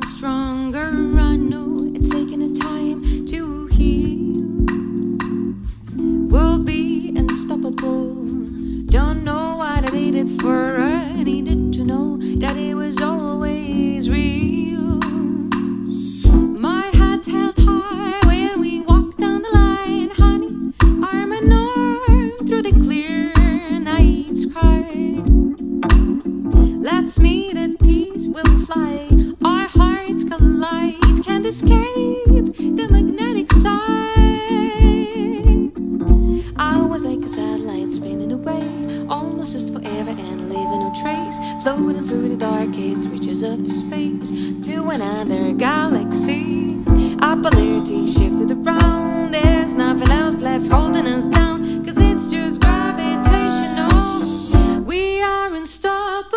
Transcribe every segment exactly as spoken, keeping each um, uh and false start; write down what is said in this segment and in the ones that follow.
stronger. I know it's taking a time to heal. We'll be unstoppable. Don't know what I needed for. I needed to know that it was always real. My head's held high when we walk down the line, honey. Arm in arm through the clear night sky. Let's meet at peace, we'll fly. Our hearts collide, can't escape the magnetic side. I was like a satellite spinning away, almost just forever and leaving no trace. Floating through the darkest reaches of space to another galaxy. Our polarity shifted around, there's nothing else left holding us down, cause it's just gravitational. We are unstoppable.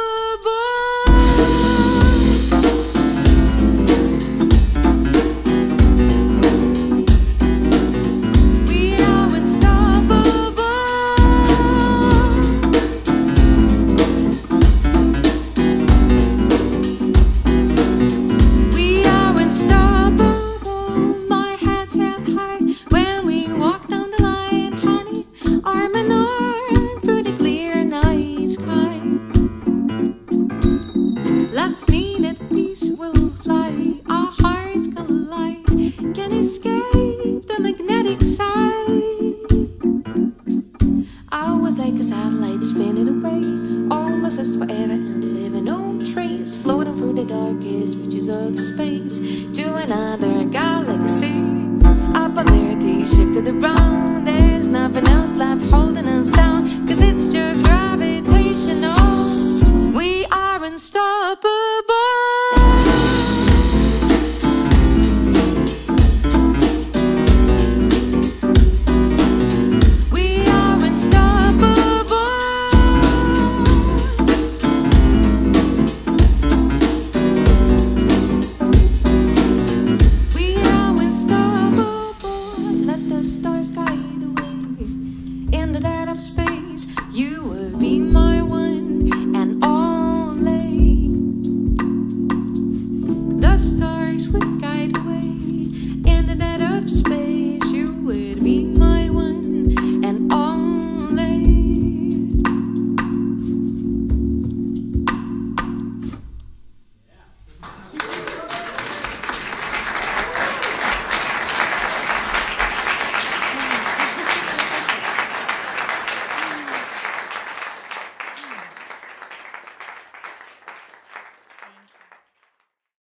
Forever and leaving no trace, floating through the darkest reaches of space to another